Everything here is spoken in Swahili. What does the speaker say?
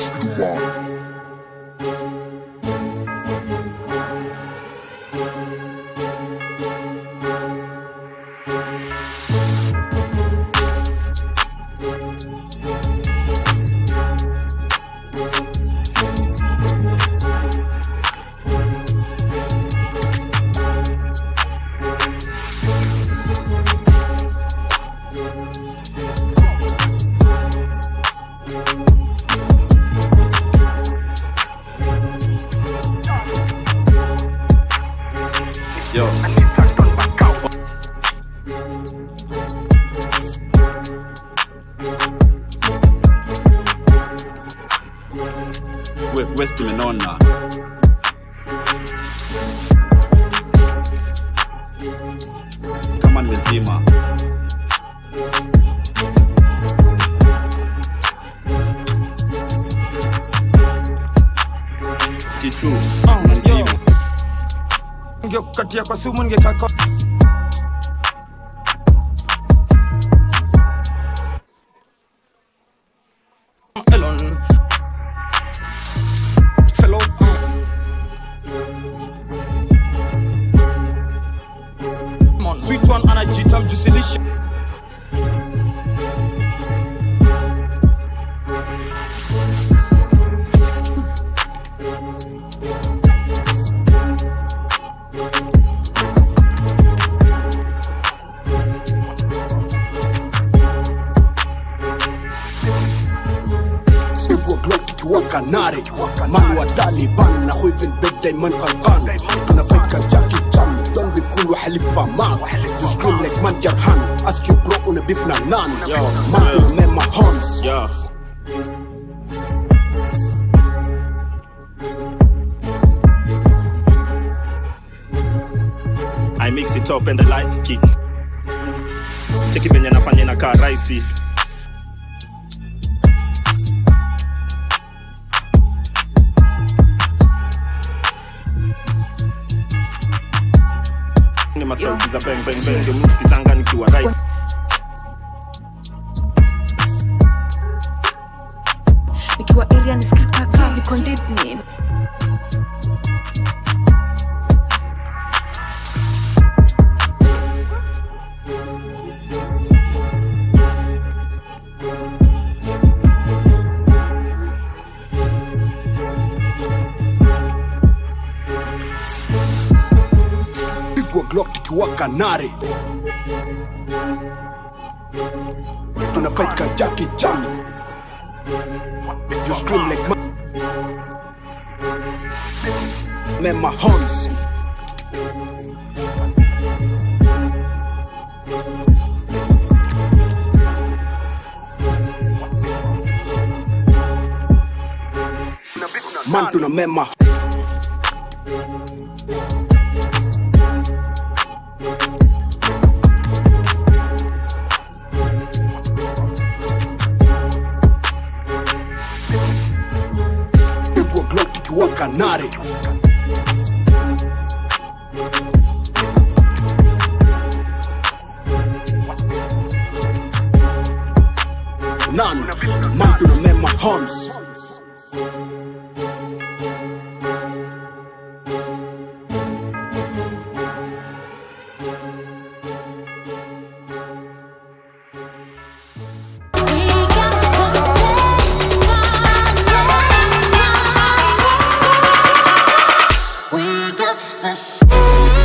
Yo. We're still in on now. Come on, Mizima. T2. Ngekukatia kwa sumu ngekako Elon fellow Mon sweet one anajita mjusilisha Wakanari, man wa Taliban na huivin bedday man qalqan. Tuna fight ka Jackie Chan, don't be cool wa halifa man. You scream like man Jarhan, ask you bro una beef na nan. Man tuna MAHORNS. I mix it up and I like it. Cheki venye nafanya na kaa raisi. Ni masauti za bang bang bang, ndio muski zanga nikiwa right. Nikiwa area nisikika kama niko ndani. Glock tukiwa Kanari, tuna fight ka Jackie Chan. You scream like MAHORNS. Man tuna mema Glock tukiwa Kanari, nan man tuna MAHORNS. Let's